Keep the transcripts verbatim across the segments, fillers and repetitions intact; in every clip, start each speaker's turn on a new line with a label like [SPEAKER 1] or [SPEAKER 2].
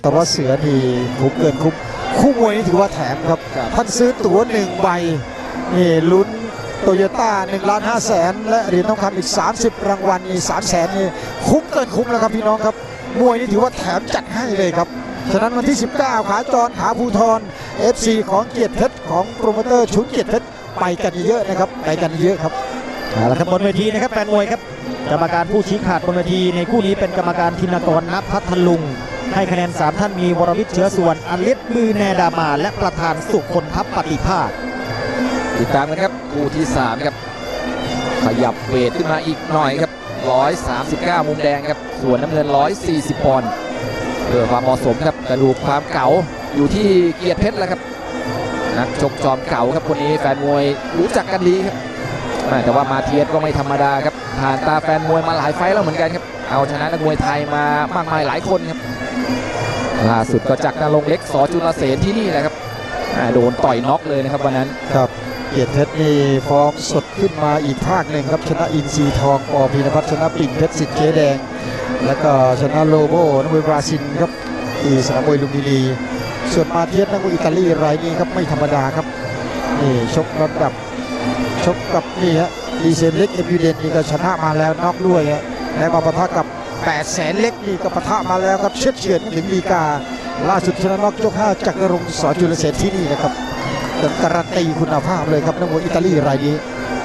[SPEAKER 1] แต่ว่าเสือนี่คุ้มเกินคุ้มคู่มวยนี่ถือว่าแถมครับท่านซื้อตั๋วหนึ่งใบนี่ลุ้นโตโยต้าหนึ่งล้านห้าแสนและเหรียญทองคำอีกสามสิบรางวัลนี่สามแสนนี่คุ้มเกินคุ้มแล้วครับพี่น้องครับมวยนี่ถือว่าแถมจัดให้เลยครับฉะนั้นวันที่สิบเก้าขาจรขาภูทร เอฟ ซี ของเกียรติเพชรของโปรโมเตอร์ชุนเกียรติเพชรไปกันเยอะนะครับไปกันเยอะครับ
[SPEAKER 2] เอาละครับบนเวทีนะครับแฟนมวยครับกรรมการผู้ชี้ขาดบนเวทีในคู่นี้เป็นกรรมการธินกร ณ พัทลุงให้คะแนนสามท่านมีวรวิทย์เชื้อส่วนอลิศมือแนดามาและประธานสุคนทัพปฏิภาค
[SPEAKER 3] ติดตามกันครับคู่ที่สามครับขยับเวทขึ้นมาอีกหน่อยครับหนึ่งร้อยสามสิบเก้ามุมแดงครับส่วนน้ำเงินหนึ่งร้อยสี่สิบปอนด์เพื่อความเหมาะสมครับกระดูกความเก่าอยู่ที่เกียรติเพชรแล้วครับนักชกจอมเก่าครับคนนี้แฟนมวยรู้จักกันดีครับแต่ว่ามาเทียสก็ไม่ธรรมดาครับผ่านตาแฟนมวยมาหลายไฟล์แล้วเหมือนกันครับเอาชนะนักมวยไทยมามากมายหลายคนครับล่าสุดก็จากนรงค์เล็กส.จุลเสนที่นี่แหละครับโดนต่อยน็อกเลยนะครับวันนั้น
[SPEAKER 1] ครับเกียรติเพชรนี่ฟอร์มสดขึ้นมาอีกภาคหนึ่งครับชนะอินทรีทองป.พีรพัฒน์ชนะปิ่นเพชรสิทธิ์เจ๊แดงแล้วก็ชนะโลโบนักมวยบราซิลครับที่สนามมวยลุมพินีส่วนมาเทียสนักมวยอิตาลีรายนี้ครับไม่ธรรมดาครับนี่ชกระดับชกกับนี่ฮะดีเซนเล็กเอพิเดนนี่ก็ชนะมาแล้วน็อกด้วยฮะและมาปะทะกับแปดแสนเล็กนี่ก็ปะทะมาแล้วครับเชือดเฉือนถึงดีกาล่าสุดชนะน็อกยกห้าจากนรงค์ส.จุลเสนที่นี่นะครับการันตีคุณภาพเลยครับนักมวยอิตาลีรายนี้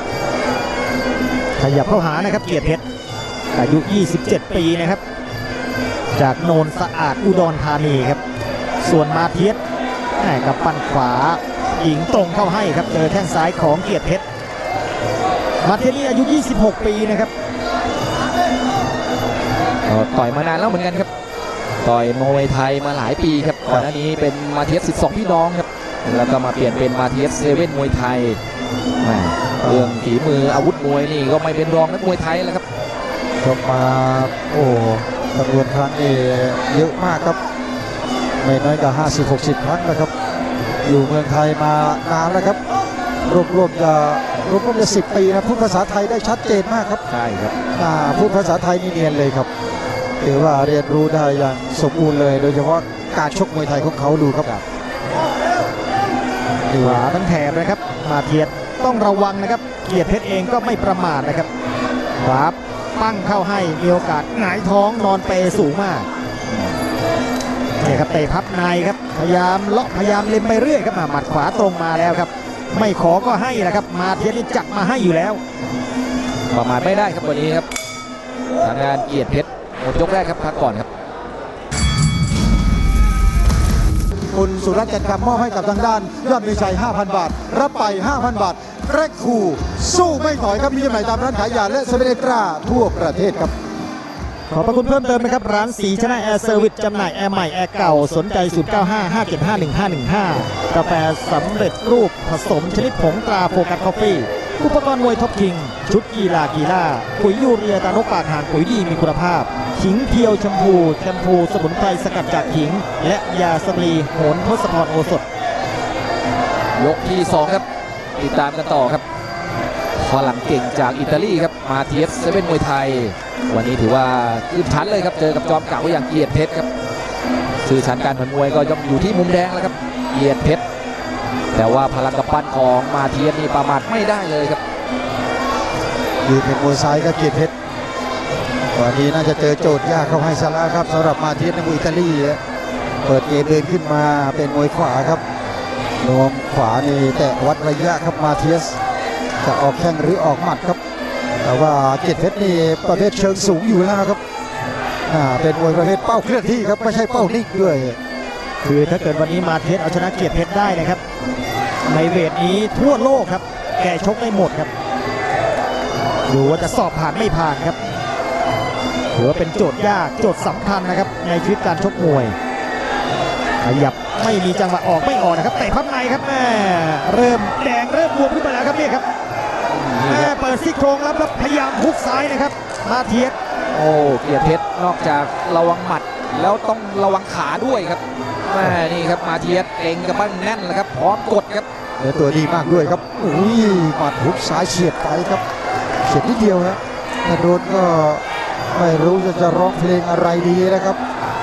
[SPEAKER 2] ขยับเข้าหานะครับเกียรติเพชรอายุยี่สิบเจ็ดปีนะครับจากโนนสะอาดอุดรธานีครับส่วนมาเทียสกับปั้นขวาหญิงตรงเข้าให้ครับเจอแข้งซ้ายของเกียรติเพชรมาเทียสนี่อายุยี่สิบหกปีนะครับ
[SPEAKER 3] ต่อยมานานแล้วเหมือนกันครับต่อยมวยไทยมาหลายปีครับก่อนหน้านี้เป็นมาเทียสสิบสองพี่น้องครับแล้วก็มาเปลี่ยนเป็นมาเทียสเซเว่นมวยไทยเรื่องฝีมืออาวุธมวยนี่ก็ไม่เป็นรองนักมวยไทยแล้วครับ
[SPEAKER 1] ชกมาโอ้จำนวนครั้งนี่เยอะมากครับไม่น้อยกว่าห้าสิบ หกสิบครั้งนะครับอยู่เมืองไทยมานานแล้วครับรวมๆจะรวมๆจะสิบปีนะพูดภาษาไทยได้ชัดเจนมากครับ
[SPEAKER 3] ใช่ครับ
[SPEAKER 1] พูดภาษาไทยนี่เนียนเลยครับถือว่าเรียนรู้ได้อย่างสมบูรณ์เลยโดยเฉพาะการชกมวยไทยของเขาดูครับ
[SPEAKER 2] ขวาทั้งแถบนะครับมาเทียสต้องระวังนะครับเกียรติเพชรเองก็ไม่ประมาทนะครับขวาปั้งเข้าให้มีโอกาสหงายท้องนอนเปสูงมากนี่ครับเตะพับในครับพยายามเลาะพยายามเล็มไปเรื่อยครับหมัดขวาตรงมาแล้วครับไม่ขอก็ให้แหละครับมาเทียสนี่จับมาให้อยู่แล้ว
[SPEAKER 3] ประมาทไม่ได้ครับวันนี้ครับทางงานเกียรติเพชรหมดยกแรกครับพักก่อนครับ
[SPEAKER 1] คุณสุรัตน์จันทร์คำมอบให้กับทางด้านยอดมีชัย ห้าพัน บาทรับไป ห้าพัน บาทแรกคู่สู้ไม่ถอยครับมีจำหน่ายตามร้านขายยาและเซเว่นเอ็กซ์ตร้าทั่วประเทศครับ
[SPEAKER 2] ขอบพระคุณเพิ่มเติมนะครับร้านสีชนะแอร์เซอร์วิสจำหน่ายแอร์ใหม่แอร์เก่าสนใจศูนย์ เก้า ห้า ห้า เจ็ด ห้า หนึ่ง ห้า หนึ่ง ห้ากาแฟสำเร็จรูปผสมชนิดผงตราโฟกัสคอฟฟี่อุปกรณ์มวยท็อปคิงชุดกีฬากีฬาปุ๋ยยูเรียตานกปากห่างปุ๋ยดีมีคุณภาพขิงเพียวแชมพูแชมพูสมุนไพรสกัดจากขิงและยาสตรีโหนทศพรโอสถ
[SPEAKER 3] ยกที่สองครับติดตามกันต่อครับฝรั่งเก่งจากอิตาลีครับมาเทียสเซเว่นมวยไทยวันนี้ถือว่าขึ้นชั้นเลยครับเจอกับจอมเก่าอย่างเกียรติเพชรครับชื่อชั้นการผ่านมวยก็ย่อมอยู่ที่มุมแดงแล้วครับเกียรติเพชรแต่ว่าพลังกำปั้นของมาเทียสนี่ประมาทไม่ได้เลยครับ
[SPEAKER 1] ยืนเป็นมวยซ้ายก็เกียรติเพชรวันนี้น่าจะเจอโจทย์ยากเข้าให้ซะแล้วครับสำหรับมาเทียสในมวยอิตาลีเปิดเกมเดินขึ้นมาเป็นมวยขวาครับรวมขวานี่แต่วัดระยะครับมาเทียสจะออกแข้งหรือออกหมัดครับแต่ว่าเกียรติเพชรนี่ประเภทเชิงสูงอยู่แล้วครับเป็นมวยประเภทเป้าเคลื่อนที่ครับไม่ใช่เป้านิ่งด้วย
[SPEAKER 2] คือถ้าเกิดวันนี้มาเทียสเอาชนะเกียรติเพชรได้นะครับในเวทนี้ทั่วโลกครับแกชกได้หมดครับดูว่าจะสอบผ่านไม่ผ่านครับถือว่าเป็นโจทย์ยากโจทย์สำคัญนะครับในชีวิตการชกมวยขยับไม่มีจังหวะออกไม่ออกนะครับเตะพับในครับแม่เริ่มแดงเริ่มบวมขึ้นมาแล้วครับเนี่ยครับแม่เปิดซี่โครงรับแล้วพยายามฮุกซ้ายนะครับมาเทียส
[SPEAKER 3] โอ้เกียรติเพชรนอกจากระวังหมัดแล้วต้องระวังขาด้วยครับแม่นี่ครับมาเทียสเก่งกับปั้นแน่นแล้วครับพร้อมกดครับ
[SPEAKER 1] เดี๋ยวตัวดีมากด้วยครับอุ้ยหมัดฮุกซ้ายเฉียดไปครับเฉียดนิดเดียวนะถ้าโดนก็ไม่รู้จะจะร้องเพลงอะไรดีนะครับ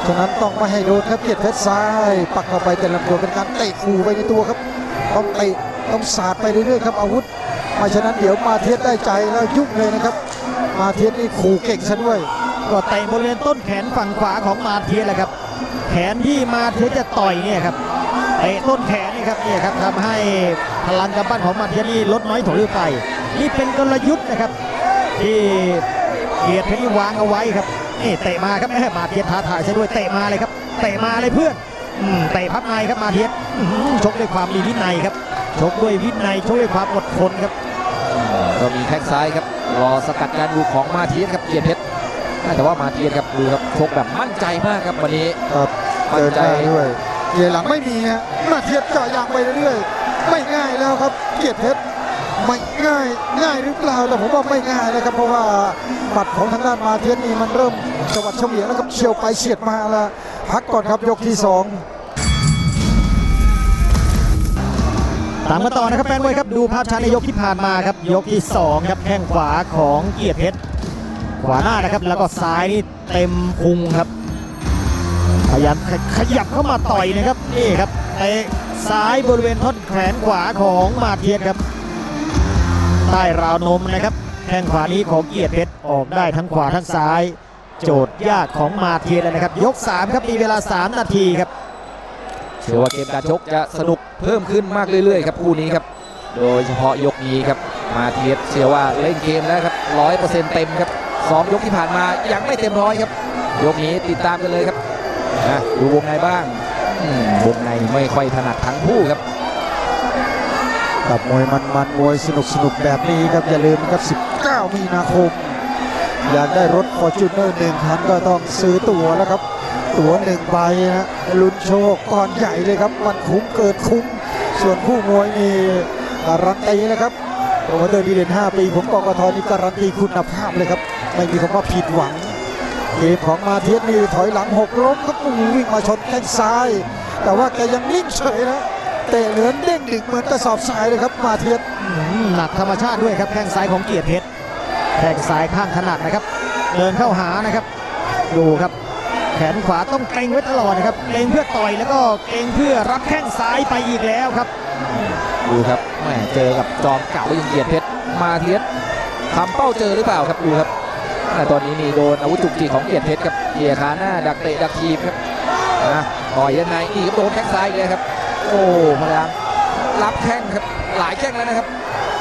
[SPEAKER 1] ฉะนั้นต้องไม่ให้โดนครับเกียรติเพชรซ้ายปักเข้าไปแต่ลำตัวเป็นการเตะขู่ไปในตัวครับต้องเตะต้องสาดไปเรื่อยๆครับอาวุธไม่ฉะนั้นเดี๋ยวมาเทียสได้ใจแล้วยุ่งเลยนะครับมาเทียสนี่ขู่เก่งซะด้วย
[SPEAKER 2] ก็เตะบริเวณต้นแขนฝั่งขวาของมาเทียสแหละครับแขนที่มาเทียสจะต่อยเนี่ยครับเตะต้นแขนนี่ครับนี่ครับทำให้พลังกำปั้นของมาเทียสนี่ลดน้อยถอยไปนี่เป็นกลยุทธ์นะครับที่เกียรติเพชรวางเอาไว้ครับนี่เตะมาครับแม่มาเทียสท้าทายซะด้วยเตะมาเลยครับเตะมาเลยเพื่อนเตะพับในครับมาเทียสชกด้วยความมีวินัยครับชกด้วยวินัยชกด้วยความอดทนครับ
[SPEAKER 3] ก็มีแข้งซ้ายครับรอสกัดการดูของมาเทียสครับเกียรติเพชรแต่ว่ามาเทียสครับดูครับชกแบบมั่นใจมากครับวันนี้
[SPEAKER 1] ครับมั่นใจด้วยเกียร์หลังไม่มีฮะมาเทียสเจาะยางไปเรื่อยๆไม่ง่ายแล้วครับเกียรติเพชรไม่ง่ายง่ายหรือเปล่าแต่ผมว่าไม่ง่ายนะครับเพราะว่าหมัดของทางด้านมาเทียสนี่มันเริ่มสวัสดิ์เฉวียงแล้วครับเฉียวไปเฉียดมาแล้วพักก่อนครับยกที่สอง
[SPEAKER 2] ตามกันต่อนะครับแฟนมวยครับดูภาพช้าในยกที่ผ่านมาครับยกที่สองครับแข้งขวาของเกียรติเพชรขวาหน้านะครับแล้วก็ซ้ายนี่เต็มพุงครับพยายามขยับเข้ามาต่อยนะครับนี่ครับเตะซ้ายบริเวณท่อนแขนขวาของมาเทียสครับใต้ราวนมนะครับแข้งขวานี้ของเกียรติเพชรออกได้ทั้งขวาทั้งซ้ายโจทย์ยากของมาเทียสเลยนะครับยกสามครับมีเวลาสามนาทีครับ
[SPEAKER 3] เชื่อว่าเกมการชกจะสนุกเพิ่มขึ้นมากเรื่อยๆครับคู่นี้ครับโดยเฉพาะยกนี้ครับมาเทียสเชื่อว่าเล่นเกมแล้วครับร้อยเปอร์เซ็นต์เต็มครับซ้อมยกที่ผ่านมายังไม่เต็มร้อยครับยกนี้ติดตามกันเลยครับนะดูวงในบ้างวงในไม่ค่อยถนัดทั้งคู่ครับ
[SPEAKER 1] กับมวยมันๆมวยสนุกๆแบบนี้ครับอย่าลืมครับสิบเก้ามีนาคมอยากได้รถ Fortuner หนึ่งคันก็ต้องซื้อตั๋วแล้วครับตั๋วหนึ่งใบนะลุ้นโชคก่อนใหญ่เลยครับมันคุ้มเกิดคุ้มส่วนคู่มวยนี่การันตีนะครับโปรโมเตอร์ดีเด่นห้าปีผมกกทนี่การันตีคุณภาพเลยครับไม่มีคำว่าผิดหวังเกมของมาเทียสนี่ถอยหลังหกล้มครับวิ่งมาชนแข้งซ้ายแต่ว่าแกยังนิ่งเฉยนะเตะเหลือนเด้งดึงเหมือนกระสอบทรายเลยครับมาเทียส
[SPEAKER 2] หนักธรรมชาติด้วยครับแข้งซ้ายของเกียรติเพชรแข้งซ้ายข้างถนัดนะครับเดินเข้าหานะครับดูครับแขนขวาต้องเกรงไว้ตลอดนะครับเกรงเพื่อต่อยแล้วก็เกรงเพื่อรับแข้งซ้ายไปอีกแล้วครับ
[SPEAKER 3] ดูครับแหมเจอกับจอมเก่าอย่างเกียรติเพชรมาเทียสทำเป้าเจอหรือเปล่าครับดูครับตอนนี้นี่โดนอาวุธจุกจิกของเกียรติเพชรครับเกี่ยขาหน้าดักเตะดักทีบครับนะต่อยด้านในนี่โดนแข้งซ้ายเลยครับโอ้พยายามรับแข้งครับหลายแข้งแล้วนะครับ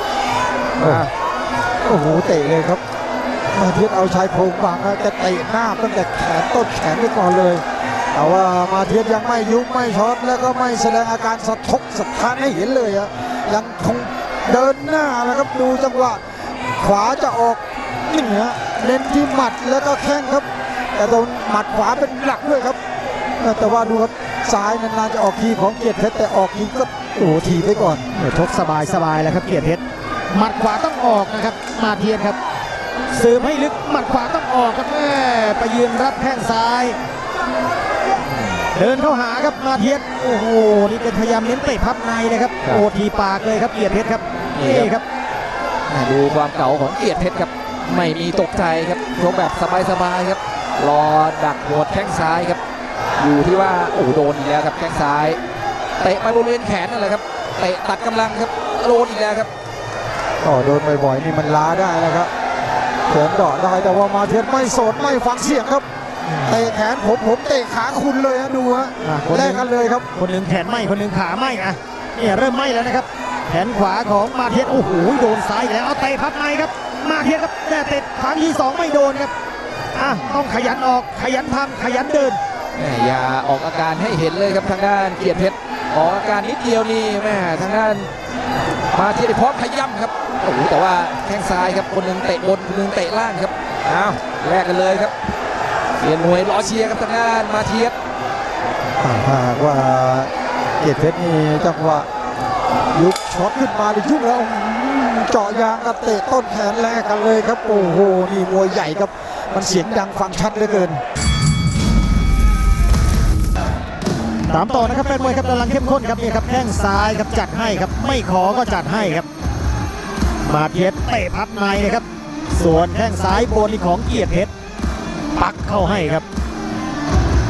[SPEAKER 1] โอ้โหเตะเลยครับมาเทียสเอาชายโครงบังนะจะเตะหน้าตั้งแต่แขนต้นแขนไปก่อนเลยแต่ว่ามาเทียสยังไม่ยุบไม่ช็อตแล้วก็ไม่แสดงอาการสะทกสะท้านให้เห็นเลยอะยังคงเดินหน้านะครับดูจังหวะขวาจะออกนี่ฮะเน้นที่หมัดแล้วก็แข้งครับแต่โดนหมัดขวาเป็นหลักด้วยครับแต่ว่าดูครับซ้ายนานๆจะออกทีของเกียรติเพชรแต่ออกทีก็โอ้ทีไปก่อน
[SPEAKER 2] ชกสบายสบายแล้วครับเกียรติเพชรหมัดขวาต้องออกนะครับมาเทียสครับสืบให้ลึกหมัดขวาต้องออกครับแม่ไปยืนรับแข้งซ้ายเดินเข้าหาครับมาเทียสโอ้โหนี่เป็นพยายามเน้นเตะพับในนะครับโอ้ทีปากเลยครับเกียรติเพชรครับนี่ครับ
[SPEAKER 3] ดูความเก่าของเกียรติเพชรครับไม่มีตกใจครับชกแบบสบายๆครับรอดักหัวแข้งซ้ายครับอยู่ที่ว่าโอ้โดนอีกแล้วครับแข้งซ้ายเตะไปบริเวณแขนนั่นแหละครับเตะตัดกำลังครับโดนอีกแล้วครับ
[SPEAKER 1] อ๋อโดนบ่อยๆนี่มันล้าได้แล้วครับแขนเดาะได้แต่ว่ามาเทียสไม่สดไม่ฟังเสียงครับเตะแขนผมผมเตะขาคุณเลยฮะดูฮะแลกกันเลยครับ
[SPEAKER 2] คนหนึ่งแขนไหมคนหนึ่งขาไหมอ่ะเนี่ยเริ่มไหมแล้วนะครับแขนขวาของมาเทียสโอ้โหโดนซ้ายแล้วเอาเตะพับในครับมาเทียสครับแต่เตะครั้งที่สองไม่โดนครับอ่ะต้องขยันออกขยันทำขยันเดิน
[SPEAKER 3] อย่าออกอาการให้เห็นเลยครับทางด้านเกียรติเพชรออกอาการนิดเดียวนี่แม่ทางด้านมาเทียสพร้อมขย้ำครับโอ้โหแต่ว่าแข้งซ้ายครับคนหนึ่งเตะบนคนหนึ่งเตะล่างครับอ้าวแลกกันเลยครับเสียนมวยรอเชียร์ครับทางด้านมาเทียส
[SPEAKER 1] ถ้าหากว่าเกียรติเพชรนี่จังหวะยุบช็อตขึ้นมาดิยุ่งแล้วเจาะยางกับเตะต้นแขนแลกกันเลยครับโอ้โหนี่มวยใหญ่ครับมันเสียงดังฟังชัดเหลือเกิน
[SPEAKER 2] ตามต่อนะครับแฟนมวยครับกำลังเข้มข้นครับนี่ครับแข้งซ้ายครับจัดให้ครับไม่ขอก็จัดให้ครับมาเทียสเตะพับในนะครับส่วนแข้งซ้ายบนของเกียรติเพชรปักเข้าให้ครับ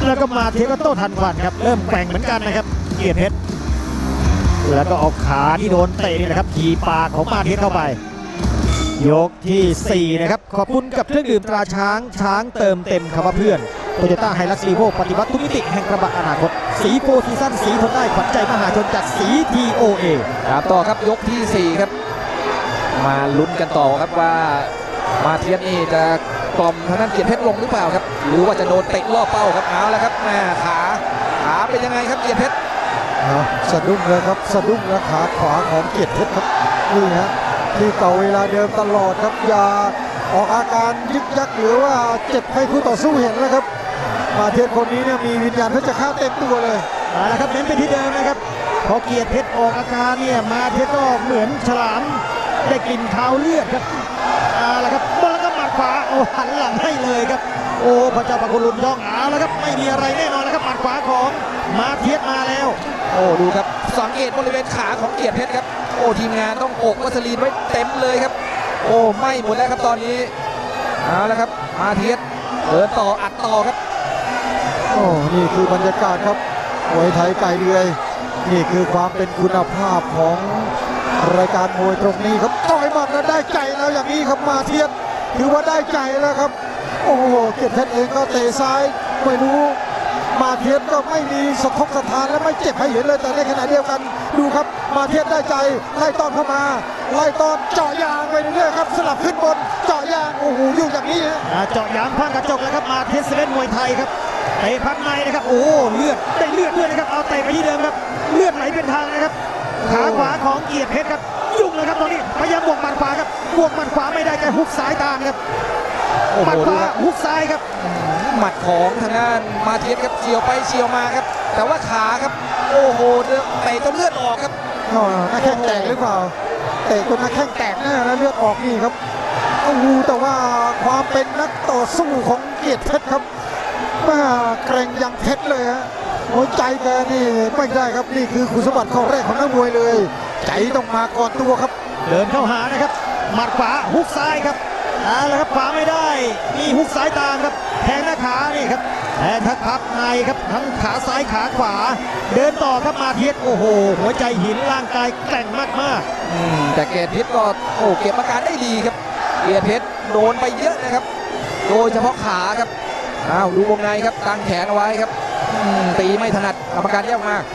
[SPEAKER 2] แล้วก็มาเทก็โต้ทันควันครับเริ่มแกว่งเหมือนกันนะครับเกียรติเพชรแล้วก็เอาขาที่โดนเตะนี่นะครับขี่ปากของมาเทเข้าไปยกที่สี่นะครับขอบคุณกับเครื่องดื่มตราช้างช้างเติมเต็มคำว่าเพื่อนโตโยต้าไฮลักซ์รีโวปฏิวัติทุกมิติแห่งกระบะอนาคตสีโฟร์ซีซั่นสีทนได้ขวัญใจมหาชนจากสี ที โอ เอ
[SPEAKER 3] ตามต่อครับยกที่สี่ครับมาลุ้นกันต่อครับว่ามาเทียนนี่จะกล่อมทางด้านเกียรติเพชรลงหรือเปล่าครับหรือว่าจะโดนเตะล่อเป้าครับเอาแล้วครับแม่ขาขาเป็นยังไงครับเกียรติเพชร
[SPEAKER 1] สะดุ้งเลยครับสะดุ้งและขาขวาของเกียรติเพชรครับนี่ฮะที่เก่าเวลาเดิมตลอดครับอย่าออกอาการยึกยักหรือว่าเจ็บให้คู่ต่อสู้เห็นแล้วครับมาเทียนคนนี้เนี่ยมีวิญญาณเพชรฆาตเต็มตัวเลย
[SPEAKER 2] เอาละครับเน้นไปที่เดิมนะครับพอเกียรติเพชรออกอาการเนี่ยมาเทียนก็เหมือนฉลามได้กลิ่นเท้าเลือดครับเอาละครับบอลแล้วก็หมัดขวาโอ้หันหลังให้เลยครับโอ้พระเจ้าประคุณลุนย่องเอาละครับไม่มีอะไรแน่นอนแล้วครับหมัดขวาของมาเทียนมาแล้ว
[SPEAKER 3] โอ้ดูครับสังเกตบริเวณขาของเกียรติเพชรครับโอ้ทีมงานต้องโอกวัสลีนไว้เต็มเลยครับโอ้ไหม้หมดแล้วครับตอนนี้เอาละครับมาเทียนเดินต่ออัดต่อครับ
[SPEAKER 1] โอ้นี่คือบรรยากาศครับมวยไทยไก่เดือยนี่คือความเป็นคุณภาพของรายการมวยตรงนี้ครับต่อยหมัดแล้วได้ใจแล้วอย่างนี้ครับมาเทียนถือว่าได้ใจแล้วครับโอ้โหเกียรติเพชรเองก็เตะซ้ายไม่รู้มาเทียนก็ไม่มีสะทกสะท้านและไม่เจ็บให้เห็นเลยแต่ในขณะเดียวกันดูครับมาเทียนได้ใจไล่ต้อนเข้ามาไล่ต้อนเจาะยางไปเรื่อยๆครับสลับขึ้นบนเจาะยางโอ้โหอยู่อย่างนี้ฮะ
[SPEAKER 2] เจาะยางพังกระจกแล้วครับมาเทียนเซเว่นมวยไทยครับเตะพับในนะครับโอ้เลือดได้เลือดด้วยนะครับเอาเตะไปที่เดิมครับเลือดไหลเป็นทางนะครับขาขวาของเกียรติเพชรครับยุ่งเลยครับตอนนี้พยายามบวกหมัดขวาครับบวกหมัดขวาไม่ได้แต่ฮุกซ้ายตามครับหมัดขวาฮุกซ้ายครับ
[SPEAKER 3] หมัดของทางด้านมาเทียนครับเฉียวไปเฉียวมาครับแต่ว่าขาครับโอ้โหเตะจนเลือดออกครับ
[SPEAKER 1] หน้าแข้งแตกหรือเปล่าเตะจนหน้าแข้งแตกแน่แล้วเลือดออกนี่ครับโอ้โหแต่ว่าความเป็นนักต่อสู้ของเกียรติเพชรครับมาเกรงยังเพชรเลยฮะหัวใจแกนี่ไม่ได้ครับนี่คือคุณสมบัติข้อแรกของนักมวยเลยใจต้องมาก่อนตัวครับ
[SPEAKER 2] เดินเข้าหานะครับหมัดขวาฮุกซ้ายครับเอาละครับขวาไม่ได้มีฮุกซ้ายตามครับแทงหน้าขานี่ครับแทงทักพับในครับทั้งขาซ้ายขาขวาเดินต่อครับมาเทียนโอ้โหหัวใจหินร่างกายแกร่งมาก
[SPEAKER 3] ๆแต่เกียรติเพชรก็โอ้เก็บอาการได้ดีครับเกียรติเพชรโดนไปเยอะนะครับโดยเฉพาะขาครับอ้าวดูวงในครับตั้งแขนเอาไว้ครับตีไม่ถนัดกรรมการแยกมาก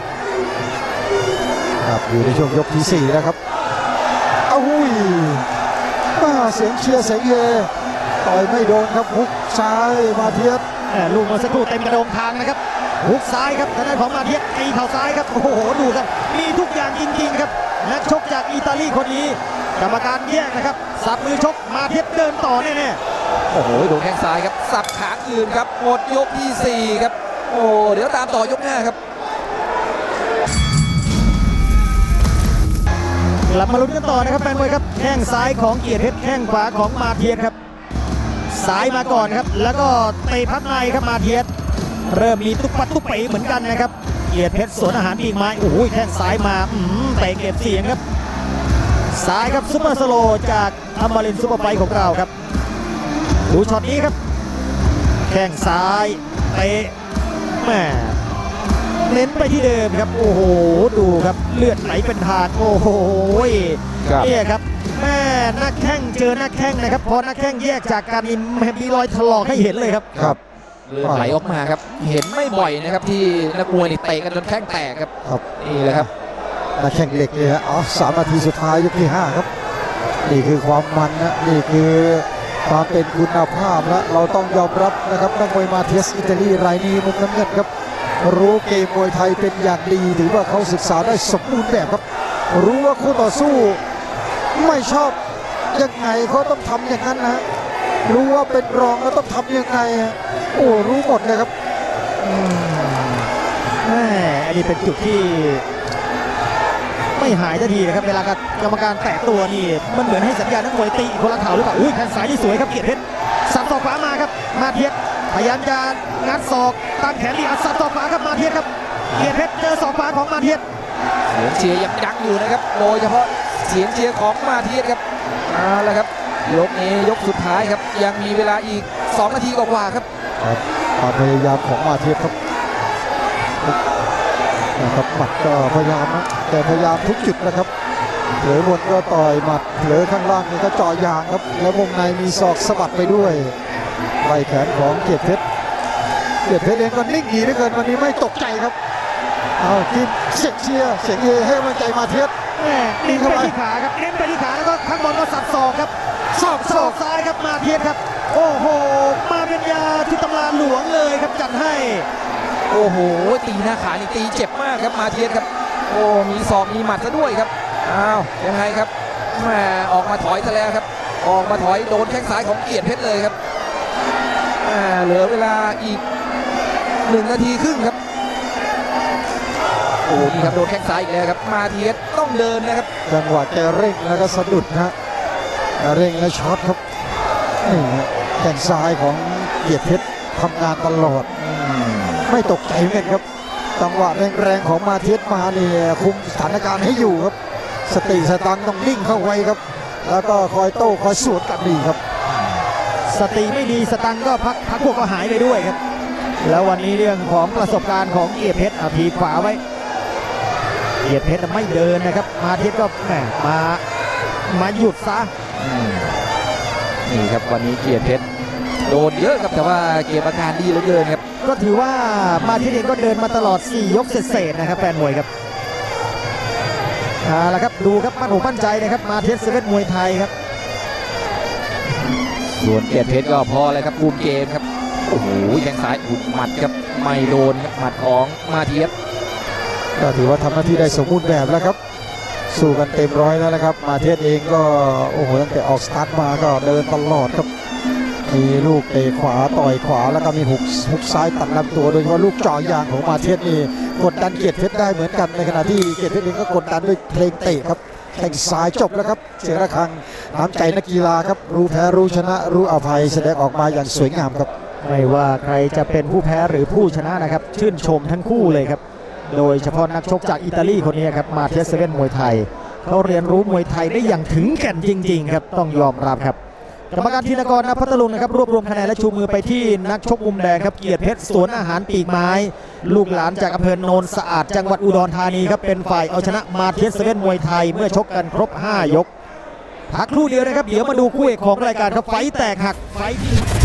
[SPEAKER 1] ครับอยู่ในช่วงยกที่สี่แล้วครับอ้าวมาเสียงเชียร์เสียงเฮต่อยไม่โดนครับฮุกซ้ายมาเทียบ
[SPEAKER 2] ลูกมาสักครู่เต็มกระโดงทางนะครับฮุกซ้ายครับทางด้านของมาเทียบตีเข่าซ้ายครับโอ้โหดูครับมีทุกอย่างจริงๆครับนักชกจากอิตาลีคนนี้กรรมการแยกนะครับสับมือชกมาเทียบเดินต่อแน่
[SPEAKER 3] ๆโอ้โหโดนแข้งซ้ายครับสับขาอื่นครับหมดยกที่สี่ครับโอ้เดี๋ยวตามต่อยกห้าครับ
[SPEAKER 2] กลับมาลุ้นกันต่อนะครับแฟนมวยครับแข้งซ้ายของเกียรติเพชรแข้งขวาของมาเทียนครับซ้ายมาก่อนครับแล้วก็เตะพับในครับมาเทียนเริ่มมีตุ๊กปัดตุ๊กเป๋เหมือนกันนะครับเกียรติเพชรสวนอาหารปีกไม้โอ้โหแข้งซ้ายมาเตะเก็บเสียงครับซ้ายครับซุปเปอร์สโลจากอมรินทร์ซุปเปอร์ไฟท์ของเราครับดูช็อตนี้ครับแข้งซ้ายเตะแม่เน้นไปที่เดิมครับโอ้โหดูครับเลือดไหลเป็นทางโอ้โหนี่ครับแม่นักแข้งเจอนักแข้งนะครับพอนักแข้งแยกจากกันนี่มีรอยถลอกให้เห็นเลยครับ
[SPEAKER 1] ครับ
[SPEAKER 3] เลือดไหลออกมาครับเห็นไม่บ่อยนะครับที่นักมวยนี่เตะกันจนแข้งแตกครับ
[SPEAKER 1] ครับ
[SPEAKER 3] นี่แหละครับ
[SPEAKER 1] นักแข้งเหล็กเลยฮะอ๋อสามนาทีสุดท้ายยกที่ห้าครับนี่คือความมันนะนี่คือความเป็นคุณภาพและเราต้องยอมรับนะครับนักมวยมาเทียสอิตาลีรายนี้มุมน้ำเงินครับรู้เกมมวยไทยเป็นอย่างดีถือว่าเขาศึกษาได้สมบูรณ์แบบครับรู้ว่าคู่ต่อสู้ไม่ชอบยังไงเขาต้องทำอย่างนั้นนะรู้ว่าเป็นรองแล้วต้องทำยังไงโอ้รู้หมดเลยครับ
[SPEAKER 2] แหมอันนี้เป็นจุดที่ไม่หายทันทีนะครับเวลากรรมการแตะตัวนี่มันเหมือนให้สัญญาณนักมวยตีคนละเข่าหรือเปล่าอุ้ยแข้งซ้ายที่สวยครับเกียรติเพชรสับศอกขวามาครับมาเทียนพยายามจะงัดศอกตั้งแขนดีอัดสับศอกขวาครับมาเทียนครับเกียรติเพชรเจอศอกขวาของมาเทียน
[SPEAKER 3] เสียงเชียร์ยังดังอยู่นะครับโดยเฉพาะเสียงเชียร์ของมาเทียนครับเอาละครับยกนี้ยกสุดท้ายครับยังมีเวลาอีกสองนาทีกว่าๆครับ
[SPEAKER 1] ครับความพยายามของมาเทียบครับนะครับหมัดก็พยายามนะแต่พยายามทุกจุดนะครับเผลอบนก็ต่อยหมัดเผลอข้างล่างนี่ก็เจ่อยางครับแล้ววงในมีศอกสะบัดไปด้วยไล่แขนของเกียรติเพชรเกียรติเพชรเองก็นิ่งดีเหลือเกินวันนี้ไม่ตกใจครับเอาทีมเสียงเชียร์เสียงเฮให้กำลังใจมาเทียบ
[SPEAKER 2] แม่เน้นไปที่ขาครับเน้นไปที่ขาแล้วก็ข้างบนก็สับศอกครับศอกศอกซ้ายครับมาเทียบครับโอ้โหมาเป็นยาที่ตำราหลวงเลยครับจัดให้
[SPEAKER 3] โอ้โหตีหน้าขานี่ตีเจ็บมากครับมาเทียสครับโอ้มีศอกมีหมัดซะด้วยครับอ้าวยังไงครับแหมออกมาถอยซะแล้วครับออกมาถอยโดนแข้งซ้ายของเกียรติเพชรเลยครับอ่าเหลือเวลาอีกหนึ่งนาทีครึ่งครับโอ้นี่ครับโดนแข้งซ้ายอีกแล้วครับมาเทียสต้องเดินนะครับ
[SPEAKER 1] จังหวะแกเร่งแล้วก็สะดุดนะฮะเร่งและช็อตครับนี่ฮะแข้งซ้ายของเกียรติเพชรทำงานตลอดไม่ตกใจเหมือนกันครับจังหวะแรงๆของมาเทียสมาเนี่ยคุมสถานการณ์ให้อยู่ครับสติสตังค์ต้องนิ่งเข้าไว้ครับแล้วก็คอยโต้คอยสวนกลับดีครับ
[SPEAKER 2] สติไม่ดีสตังค์ก็พักพักพวกก็หายไปด้วยครับแล้ววันนี้เรื่องของประสบการณ์ของเกียรติเพชรอภิขวาไว้เกียรติเพชรไม่เดินนะครับมาเทียสก็แหมมามาหยุดซะ
[SPEAKER 3] นี่ครับวันนี้เกียรติเพชรโดนเยอะครับแต่ว่าเก็บอาการดีเหลือเกินครับ
[SPEAKER 2] ก็ถือว่ามาเทียสเองก็เดินมาตลอดสี่ยกเศษๆนะครับแฟนมวยครับเอาละครับดูครับมั่นอกมั่นใจนะครับมาเทียสเซเว่นมวยไทยครับ
[SPEAKER 3] ส่วนเกียรติเพชรก็พอเลยครับคุมเกมครับโอ้โหแข้งซ้ายอุดหมัดครับไม่โดนหมัดของมาเทียส
[SPEAKER 1] ก็ถือว่าทำหน้าที่ได้สมบูรณ์แบบแล้วครับสู้กันเต็มร้อยแล้วนะครับมาเทียสเองก็โอ้โหตั้งแต่ออกสตาร์ทมาก็เดินตลอดครับมีลูกเตะขวาต่อยขวาแล้วก็มีหุกหุกซ้ายตัดลำตัวโดยเฉพาะลูกจ่อยางของมาเทียสนี่กดดันเกียรติเพชรได้เหมือนกันในขณะที่เกียรติเพชรเองก็กดดันด้วยเพลงเตะครับแข่งซ้ายจบแล้วครับเสียงระฆังน้ำใจนักกีฬาครับรู้แพ้รู้ชนะรู้อภัยแสดงออกมาอย่างสวยงามครับ
[SPEAKER 2] ไม่ว่าใครจะเป็นผู้แพ้หรือผู้ชนะนะครับชื่นชมทั้งคู่เลยครับโดยเฉพาะนักชกจากอิตาลีคนนี้ครับมาเทียสเซเว่นมวยไทยเขาเรียนรู้มวยไทยได้อย่างถึงแก่นจริงๆครับต้องยอมรับครับกรรมการธีนกรณพัทลุงนะครับรวบรวมคะแนนและชูมือไปที่นักชกมุมแดงครับเกียรติเพชรสวนอาหารปีกไม้ลูกหลานจากอำเภอโนนสะอาดจังหวัดอุดรธานีครับเป็นฝ่ายเอาชนะมาเทียสเซเว่นมวยไทยเมื่อชกกันครบห้ายกพักครู่เดียวนะครับเดี๋ยวมาดูคู่เอกของรายการครับไฟแตกหักไฟ